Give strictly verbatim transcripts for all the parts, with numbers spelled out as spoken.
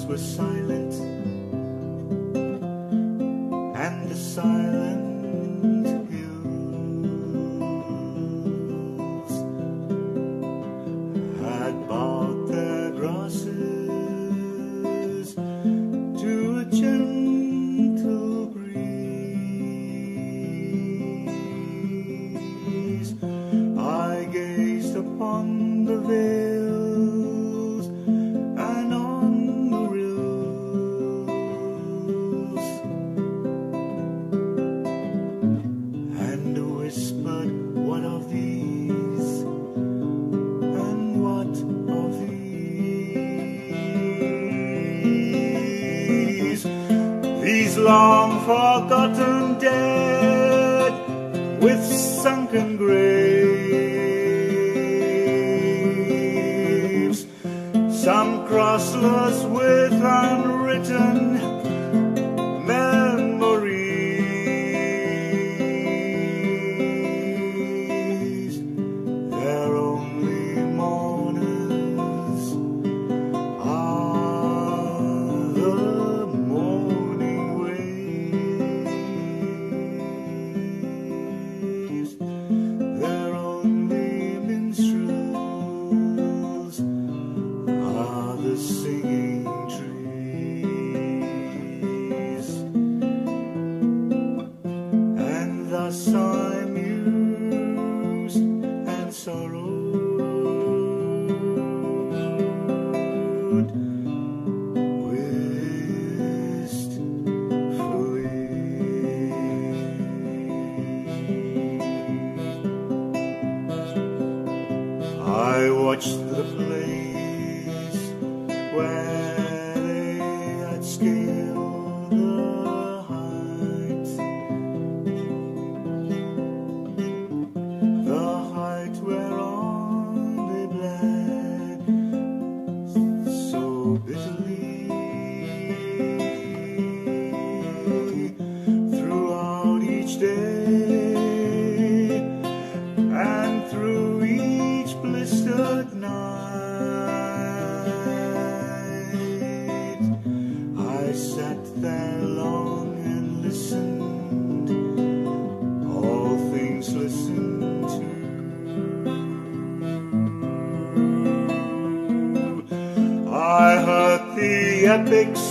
were silent, and the silent hills had bowed their grasses to a gentle breeze. I gazed upon the vales and on the rills, and whispered, what of these, and what of these? These long forgotten dead with sunken graves, some crossless with unwritten memories. Their only mourners are the morning waves. Their only minstrels are the singing trees. And thus I mused and sorrowed wistfully. I watched the place where they had scaled the height, the height whereon they bled so bitterly throughout each day and through each blistered night. I sat there long and listened, all things listened to. I heard the epics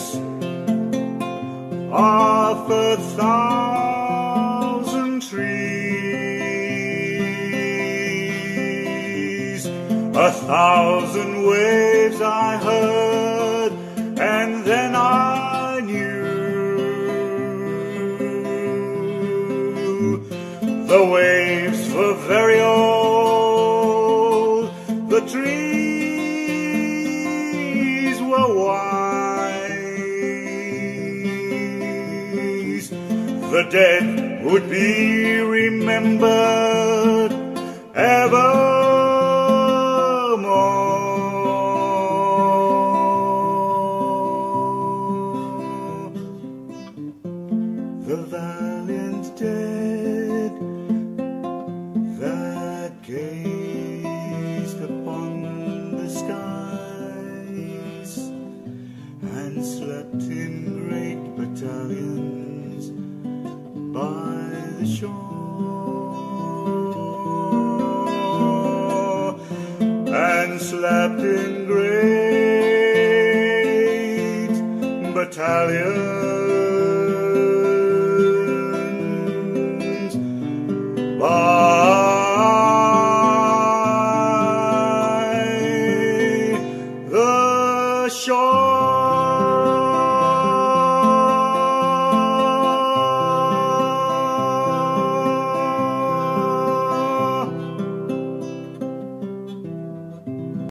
of a thousand trees, a thousand waves I heard, and then I knew the waves were very old, the trees were wise, the dead would be remembered evermore. The valiant dead that gazed upon the skies and slept in great battalions by the shore, and slept in great battalions by